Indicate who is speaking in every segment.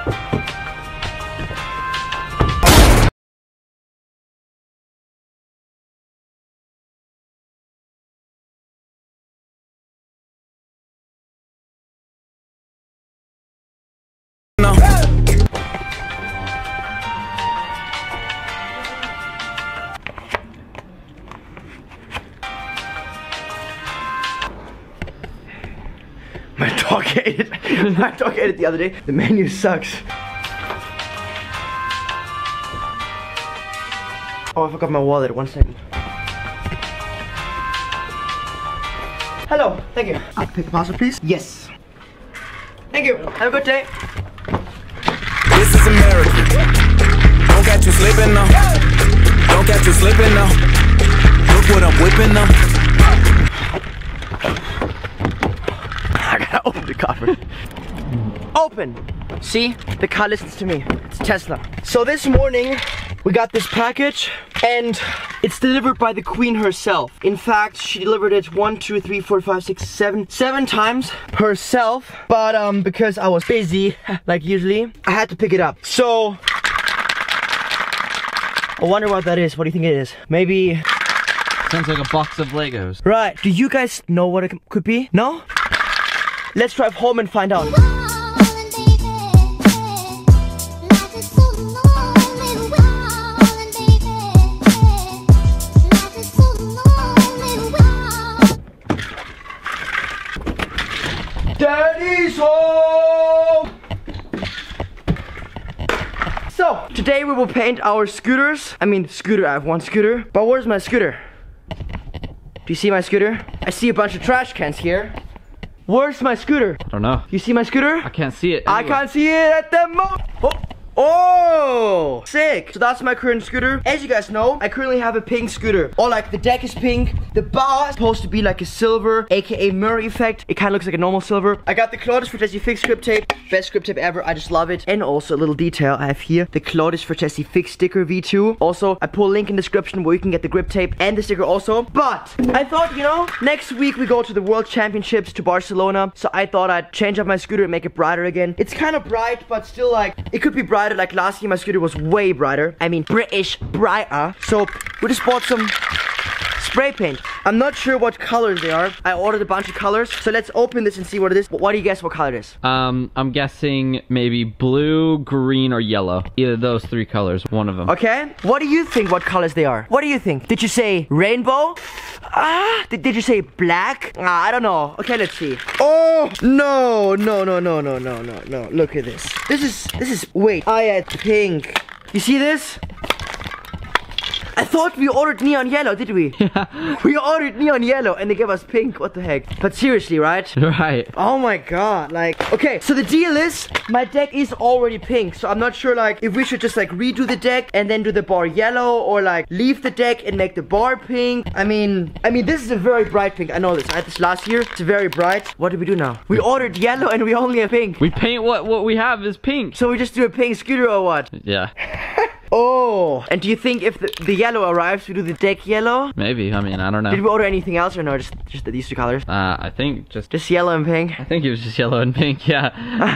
Speaker 1: My dog ate it. My dog ate it the other day. The menu sucks. Oh, I forgot my wallet. 1 second. Hello. Thank you. I'll pick a parcel, please. Yes. Thank you. Have a good day.
Speaker 2: This is America. Don't catch you slipping now. Don't catch you slipping now. Look what I'm whipping now.
Speaker 1: I gotta open the car first. Open! See? The car listens to me. It's Tesla. So this morning, we got this package and it's delivered by the Queen herself. In fact, she delivered it 1, 2, 3, 4, 5, 6, 7 times herself. But because I was busy, like usually, I had to pick it up. So, I wonder what that is. What do you think it is? Maybe...
Speaker 3: Sounds like a box of Legos.
Speaker 1: Right. Do you guys know what it could be? No? Let's drive home and find out. Daddy's home! So, today we will paint our scooters. I mean, scooter, I have one scooter. But where's my scooter? Do you see my scooter? I see a bunch of trash cans here. Where's my scooter?
Speaker 3: I don't know.
Speaker 1: You see my scooter?
Speaker 3: I can't see it
Speaker 1: I
Speaker 3: anywhere.
Speaker 1: can't see it at the moment. Oh, sick. So that's my current scooter. As you guys know, I currently have a pink scooter. Or like the deck is pink. The bar is supposed to be like a silver, aka Murray effect. It kind of looks like a normal silver. I got the Claudius Fratelli Fix grip tape. Best grip tape ever. I just love it. And also a little detail I have here. The Claudius Fratelli Fix sticker V2. Also, I put a link in the description where you can get the grip tape and the sticker also. But I thought, you know, next week we go to the World Championships to Barcelona. So I thought I'd change up my scooter and make it brighter again. It's kind of bright, but still like, it could be brighter. Like last year my scooter was way brighter. I mean British brighter. So we just bought some spray paint. I'm not sure what colors they are. I ordered a bunch of colors. So let's open this and see what it is. What do you guess what color it is?
Speaker 3: I'm guessing maybe blue, green, or yellow. Either those 3 colors, one of them.
Speaker 1: Okay. What do you think what colors they are? What do you think? Did you say rainbow? Did you say black? I don't know. Okay, let's see. Oh, no. Look at this. This is, wait. I had pink. You see this? I thought we ordered neon yellow, did we? Yeah. We ordered neon yellow and they gave us pink. What the heck? But seriously, right?
Speaker 3: Right.
Speaker 1: Oh my god, like, okay, so the deal is, my deck is already pink, so I'm not sure, like, if we should just, like, redo the deck and then do the bar yellow, or, like, leave the deck and make the bar pink. I mean, this is a very bright pink. I know this. I had this last year. It's very bright. What do we do now? We ordered yellow and we only have pink.
Speaker 3: We paint what we have is pink.
Speaker 1: So we just do a pink scooter or what?
Speaker 3: Yeah.
Speaker 1: Oh, and do you think if the yellow arrives, we do the deck yellow?
Speaker 3: Maybe. I mean, I don't know.
Speaker 1: Did we order anything else or no? Just these 2 colors?
Speaker 3: I think just
Speaker 1: yellow and pink.
Speaker 3: I think it was just yellow and pink. Yeah.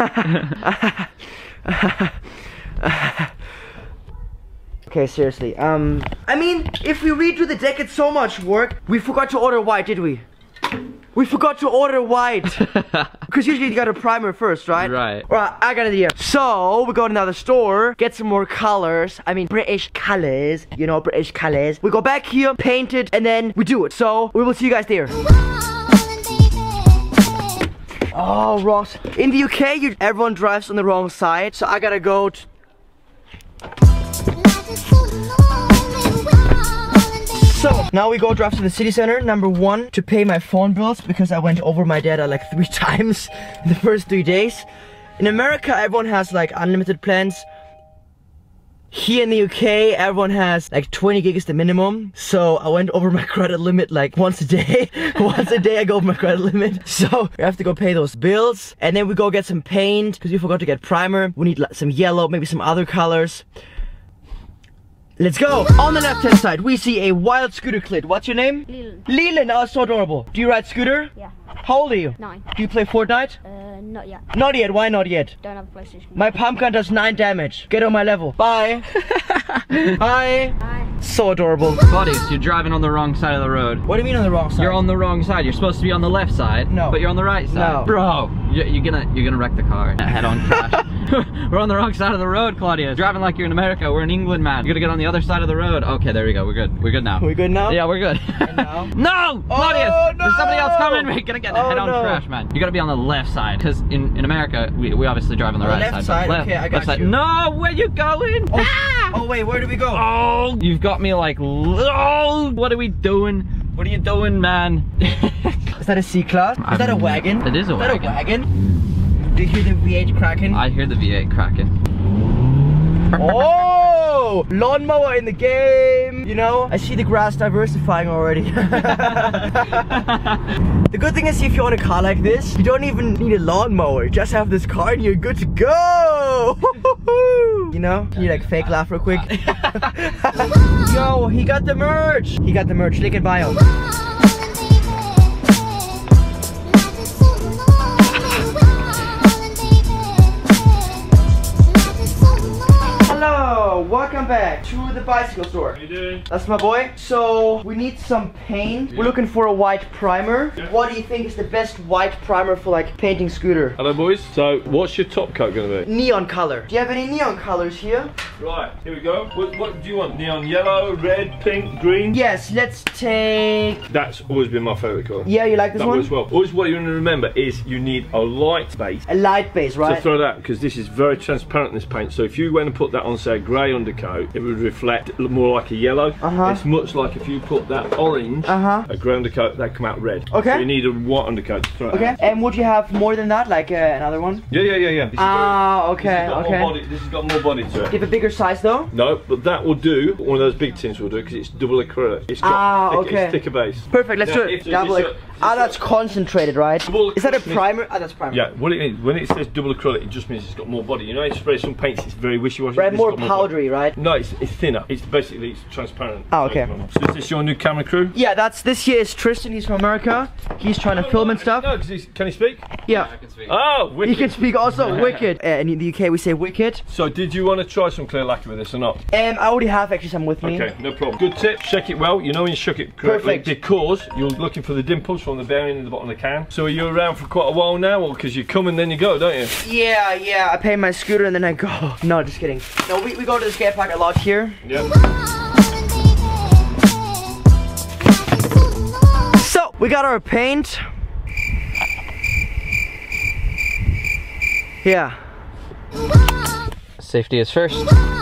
Speaker 1: Okay, seriously. I mean, if we redo the deck, it's so much work. We forgot to order white, did we? We forgot to order white. Because usually you got a primer first, right?
Speaker 3: Right.
Speaker 1: Alright, I got an idea. So, we go to another store, get some more colors. I mean, British colors. You know, British colors. We go back here, paint it, and then we do it. So, we will see you guys there. Oh, Ross. In the UK, everyone drives on the wrong side. So, I gotta go to... So, now we go drive to the city center, number 1, to pay my phone bills, because I went over my data like 3 times in the first 3 days. In America, everyone has like unlimited plans. Here in the UK, everyone has like 20 gig is the minimum. So I went over my credit limit like once a day. Once a day I go over my credit limit. So we have to go pay those bills. And then we go get some paint, because we forgot to get primer. We need some yellow, maybe some other colors. Let's go. On the left hand side, we see a wild scooter clit. What's your name?
Speaker 4: Leland.
Speaker 1: Leland. Oh, so adorable. Do you ride scooter?
Speaker 4: Yeah.
Speaker 1: How old are you?
Speaker 4: 9.
Speaker 1: Do you play Fortnite?
Speaker 4: Not yet.
Speaker 1: Not yet. Why not yet?
Speaker 4: Don't have a PlayStation.
Speaker 1: My pump gun does 9 damage. Get on my level. Bye. Bye.
Speaker 4: Bye.
Speaker 1: So adorable.
Speaker 3: Claudius, you're driving on the wrong side of the road.
Speaker 1: What do you mean on the wrong side?
Speaker 3: You're on the wrong side. You're supposed to be on the left side.
Speaker 1: No.
Speaker 3: But you're on the right side.
Speaker 1: No.
Speaker 3: Bro, you're gonna wreck the car. Head-on crash. We're on the wrong side of the road, Claudius. Driving like you're in America. We're in England, man. You're gonna get on the other side of the road. Okay, there we go. We're good. We're good now.
Speaker 1: We good now?
Speaker 3: Yeah, we're good.
Speaker 1: now?
Speaker 3: No! Claudius!
Speaker 1: Oh, no!
Speaker 3: There's somebody else coming. We're gonna get a
Speaker 1: Oh,
Speaker 3: head-on
Speaker 1: no.
Speaker 3: crash, man. You gotta be on the left side. Because in America, we obviously drive on the right
Speaker 1: left
Speaker 3: side.
Speaker 1: side?
Speaker 3: But
Speaker 1: Okay, I got
Speaker 3: left side.
Speaker 1: you.
Speaker 3: No! Where you going?
Speaker 1: Oh,
Speaker 3: Ah!
Speaker 1: oh wait, where do we go?
Speaker 3: Oh, you've got me like, oh, what are we doing? What are you doing, man?
Speaker 1: Is that a C-Class? Is that a wagon?
Speaker 3: It is a
Speaker 1: Is that a
Speaker 3: wagon.
Speaker 1: wagon? Do you hear the V8 cracking?
Speaker 3: I hear the V8 cracking.
Speaker 1: Oh! Lawnmower in the game! You know, I see the grass diversifying already. The good thing is, if you own a car like this, you don't even need a lawnmower. You just have this car and you're good to go! You know? Can you like fake laugh real quick? Yo, he got the merch! He got the merch, link in bio. Hello, welcome back to the bicycle store.
Speaker 5: How you doing?
Speaker 1: That's my boy. So we need some paint. We're looking for a white primer. What do you think is the best white primer for like painting scooter?
Speaker 5: Hello boys. So what's your top coat going to be?
Speaker 1: Neon color. Do you have any neon colors here?
Speaker 5: Right, here we go. What do you want? Neon yellow, red, pink, green?
Speaker 1: Yes, let's take...
Speaker 5: That's always been my favourite colour.
Speaker 1: Yeah, you like this
Speaker 5: That
Speaker 1: one?
Speaker 5: works well. Always what you want to remember is you need a light base
Speaker 1: A light base,
Speaker 5: to
Speaker 1: right?
Speaker 5: throw that, because this is very transparent, this paint. So if you went and put that on, say, a grey undercoat, it would reflect more like a yellow. It's much like if you put that orange, a grey undercoat, that'd come out red.
Speaker 1: Okay.
Speaker 5: So you need a white undercoat to throw it
Speaker 1: Okay,
Speaker 5: out.
Speaker 1: and would you have more than that, like another one?
Speaker 5: Yeah. This is
Speaker 1: Ah,
Speaker 5: this has
Speaker 1: okay,
Speaker 5: got
Speaker 1: okay.
Speaker 5: more body, this has got more body to
Speaker 1: Do
Speaker 5: it.
Speaker 1: you have a bigger size though?
Speaker 5: No, but that will do. One of those big tins will do because it's double acrylic. It's got
Speaker 1: okay.
Speaker 5: it's thicker base.
Speaker 1: Perfect, let's
Speaker 5: Now,
Speaker 1: do it.
Speaker 5: if-
Speaker 1: Double
Speaker 5: if
Speaker 1: it.
Speaker 5: it's
Speaker 1: Ah, that's concentrated, right?
Speaker 5: Double
Speaker 1: Is that a
Speaker 5: acrylic-
Speaker 1: primer? Ah, that's primer.
Speaker 5: Yeah, what it is, when it says double acrylic, it just means it's got more body. You know, you spray some paints, it's very wishy-washy.
Speaker 1: Right,
Speaker 5: This
Speaker 1: more
Speaker 5: has got body.
Speaker 1: powdery, right?
Speaker 5: No, it's thinner. It's basically transparent.
Speaker 1: Oh, okay.
Speaker 5: So is this your new camera crew?
Speaker 1: Yeah, this here is Tristan. He's from America. He's trying to film and stuff.
Speaker 5: No, because can he speak?
Speaker 1: Yeah,
Speaker 5: Oh, wicked.
Speaker 1: he can speak also. Wicked. And in the UK we say wicked.
Speaker 5: So did you want to try some clear lacquer with this or not?
Speaker 1: I already have actually some with me.
Speaker 5: Okay, no problem. Good tip, shake it well. You know when you shook it correctly.
Speaker 1: Perfect.
Speaker 5: Because you're looking for the dimples from the bearing in the bottom of the can. So are you around for quite a while now, or because you come and then you go, don't you?
Speaker 1: Yeah. I pay my scooter and then I go. No, just kidding. No, we go to the skate park a lot here.
Speaker 5: Yeah.
Speaker 1: So we got our paint. Yeah.
Speaker 3: Safety is first.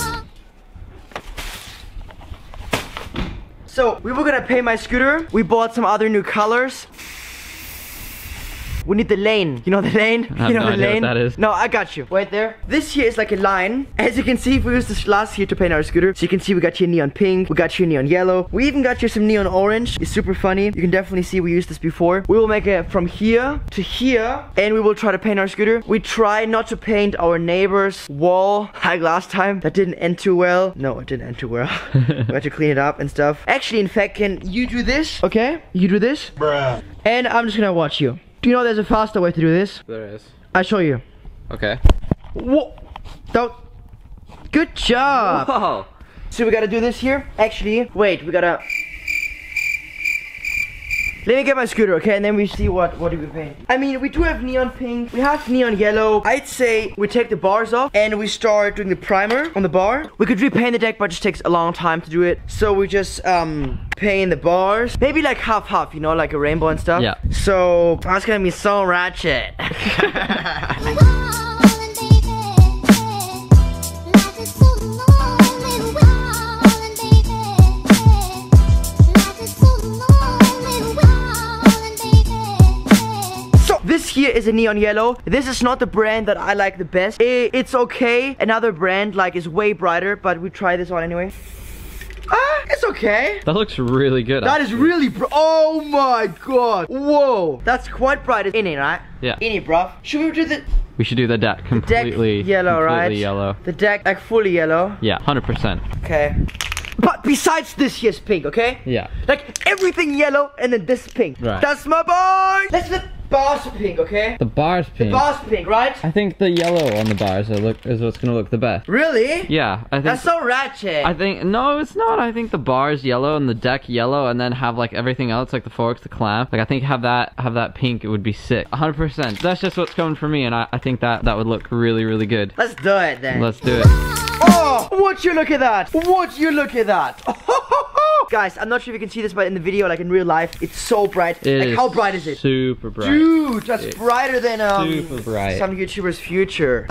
Speaker 1: So we were gonna paint my scooter. We bought some other new colors. We need the lane. You know the lane?
Speaker 3: I have
Speaker 1: You know
Speaker 3: no
Speaker 1: the
Speaker 3: idea what
Speaker 1: lane?
Speaker 3: that is.
Speaker 1: No, I got you. Wait there. This here is like a line. As you can see, we used this last year to paint our scooter. So you can see we got here neon pink. We got here neon yellow. We even got here some neon orange. It's super funny. You can definitely see we used this before. We will make it from here to here. And we will try to paint our scooter. We try not to paint our neighbor's wall like last time. That didn't end too well. No, it didn't end too well. We had to clean it up and stuff. Actually, in fact, can you do this? Okay? You do this?
Speaker 6: Bruh.
Speaker 1: And I'm just gonna watch you. Do you know there's a faster way to do this?
Speaker 3: There is.
Speaker 1: I'll show you.
Speaker 3: Okay.
Speaker 1: Whoa! Don't. Good job!
Speaker 3: Oh.
Speaker 1: So we gotta do this here. Actually, wait, we gotta... Let me get my scooter, okay? And then we see what do we paint. I mean, we do have neon pink. We have neon yellow. I'd say we take the bars off and we start doing the primer on the bar. We could repaint the deck, but it just takes a long time to do it. So we just paint the bars. Maybe like half, you know, like a rainbow and stuff.
Speaker 3: Yeah.
Speaker 1: So that's gonna be so ratchet. This here is a neon yellow. This is not the brand that I like the best. It's okay. Another brand like is way brighter, but we try this one anyway. It's okay.
Speaker 3: That looks really good.
Speaker 1: That is really oh my god. Whoa. That's quite bright. In it, right?
Speaker 3: Yeah.
Speaker 1: In it, bruv. Should we do the
Speaker 3: We should do the deck completely
Speaker 1: deck yellow, right?
Speaker 3: yellow.
Speaker 1: The deck like fully yellow.
Speaker 3: Yeah, 100%.
Speaker 1: Okay. besides this here's pink, okay?
Speaker 3: Yeah.
Speaker 1: Like everything yellow and then this pink.
Speaker 3: Right.
Speaker 1: That's my boy. Let's let bars pink, okay?
Speaker 3: The bar's pink.
Speaker 1: Bars pink, right?
Speaker 3: I think the yellow on the bars is what's gonna look the best.
Speaker 1: Really?
Speaker 3: Yeah, I think.
Speaker 1: That's so ratchet.
Speaker 3: I think no, it's not. I think the bar's yellow and the deck yellow, and then have like everything else, like the forks, the clamp. Like I think have that pink. It would be sick. 100%. That's just what's coming for me, and I think that would look really, really good.
Speaker 1: Let's do it then.
Speaker 3: Let's do it.
Speaker 1: Oh, would you look at that? Would you look at that? Guys, I'm not sure if you can see this, but in the video, like in real life, it's so bright.
Speaker 3: It
Speaker 1: like
Speaker 3: is
Speaker 1: how bright is it?
Speaker 3: Super bright.
Speaker 1: Dude, that's brighter than
Speaker 3: super bright.
Speaker 1: some YouTuber's future.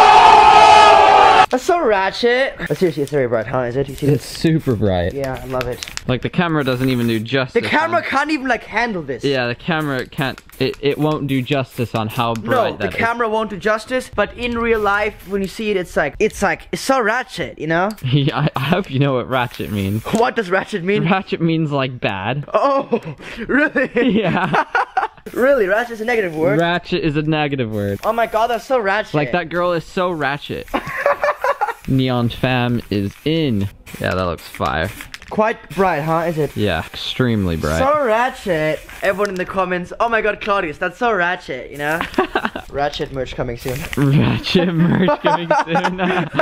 Speaker 1: That's so ratchet. But seriously, it's very bright, huh? Is it? You see
Speaker 3: It's
Speaker 1: this?
Speaker 3: super bright.
Speaker 1: Yeah, I love it.
Speaker 3: Like the camera doesn't even do justice.
Speaker 1: The camera can't even like handle this.
Speaker 3: Yeah, the camera can't. It won't do justice on how
Speaker 1: No,
Speaker 3: bright
Speaker 1: the
Speaker 3: that is.
Speaker 1: camera won't do justice, but in real life, when you see it, it's so ratchet, you know?
Speaker 3: Yeah, I hope you know what ratchet means.
Speaker 1: What does ratchet mean?
Speaker 3: Ratchet means like bad.
Speaker 1: Oh, really?
Speaker 3: Yeah.
Speaker 1: Really? Ratchet is a negative word?
Speaker 3: Ratchet is a negative word.
Speaker 1: Oh my god, that's so ratchet.
Speaker 3: Like that girl is so ratchet. Neon Fam is in. Yeah, that looks fire.
Speaker 1: Quite bright, huh? Is it?
Speaker 3: Yeah, extremely bright.
Speaker 1: So ratchet. Everyone in the comments, oh my god, Claudius, that's so ratchet, you know? Ratchet merch coming soon.
Speaker 3: Ratchet merch coming soon.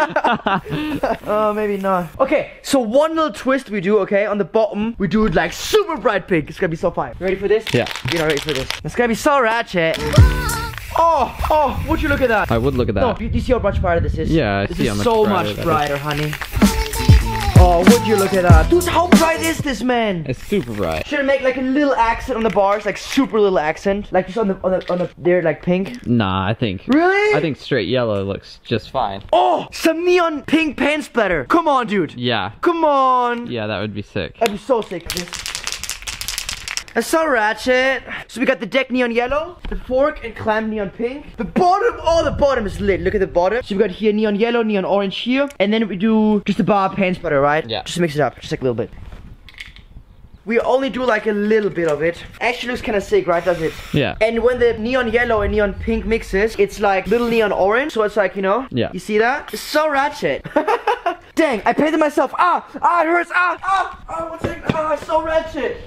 Speaker 1: Oh, maybe not. Okay, so one little twist we do, okay? On the bottom, we do it like super bright pink. It's gonna be so fire. Ready for this?
Speaker 3: Yeah.
Speaker 1: You're not ready for this. It's gonna be so ratchet. Oh, would you look at that?
Speaker 3: I would look at
Speaker 1: No,
Speaker 3: that.
Speaker 1: do you see how much brighter this is?
Speaker 3: Yeah, I
Speaker 1: this
Speaker 3: see
Speaker 1: is
Speaker 3: how much
Speaker 1: so
Speaker 3: brighter
Speaker 1: much
Speaker 3: that is.
Speaker 1: brighter, honey. Oh, would you look at that? Dude, how bright is this, man?
Speaker 3: It's super bright.
Speaker 1: Should I make like a little accent on the bars, like super little accent, like just on the there, like pink?
Speaker 3: Nah, I think.
Speaker 1: Really?
Speaker 3: I think straight yellow looks just fine.
Speaker 1: Oh, some neon pink paint splatter. Come on, dude.
Speaker 3: Yeah.
Speaker 1: Come on.
Speaker 3: Yeah, that would be sick.
Speaker 1: I'd be so sick of this. That's so ratchet. So we got the deck neon yellow, the fork and clamp neon pink. The bottom, oh, the bottom is lit. Look at the bottom. So we got here neon yellow, neon orange here. And then we do just a bar paint splatter, right?
Speaker 3: Yeah.
Speaker 1: Just mix it up, just like a little bit. We only do like a little bit of it. Actually looks kind of sick, right? Does it?
Speaker 3: Yeah.
Speaker 1: And when the neon yellow and neon pink mixes, it's like little neon orange. So it's like, you know?
Speaker 3: Yeah.
Speaker 1: You see that? It's so ratchet. Dang, I painted myself. It hurts. One second. It's so ratchet.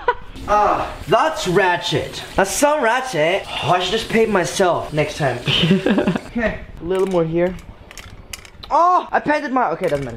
Speaker 1: That's ratchet. That's so ratchet. Oh, I should just paint myself next time. Okay, a little more here. Oh, I painted my. Okay, doesn't matter.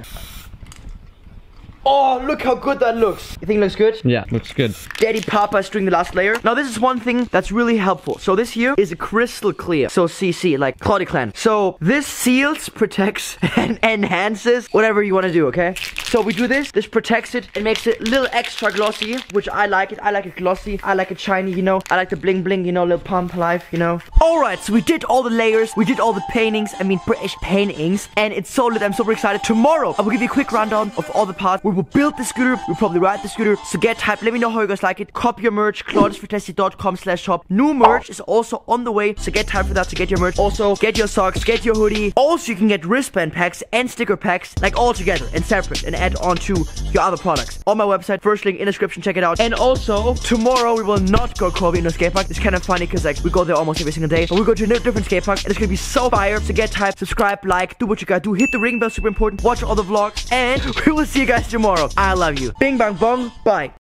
Speaker 1: Oh, look how good that looks. You think it looks good?
Speaker 3: Yeah, looks good.
Speaker 1: Daddy Papa is doing the last layer. Now this is one thing that's really helpful. So this here is a crystal clear. So CC, like Claudiclan. So this seals, protects, and enhances whatever you want to do, okay? So we do this. This protects it and makes it a little extra glossy, which I like it. I like it glossy. I like it shiny, you know. I like the bling bling, you know, little pump life, you know. Alright, so we did all the layers. We did all the paintings. I mean, British paintings. And it's so lit. I'm super excited. Tomorrow, I will give you a quick rundown of all the parts. We will build the scooter. We'll probably ride the scooter. So get hyped. Let me know how you guys like it. Copy your merch. ClaudiousFantasti.com/shop. New merch is also on the way. So get hyped for that to get your merch. Also, get your socks. Get your hoodie. Also, you can get wristband packs and sticker packs, like all together and separate, and add on to your other products. On my website. First link in the description. Check it out. And also, tomorrow we will not go Kobe in a skate park. It's kind of funny because like we go there almost every single day. But we go to a different skate park and it's gonna be so fire. So get hyped. Subscribe, like, do what you gotta do. Hit the ring bell, super important. Watch all the vlogs. And we will see you guys tomorrow. I love you. Bing bang bong. Bye.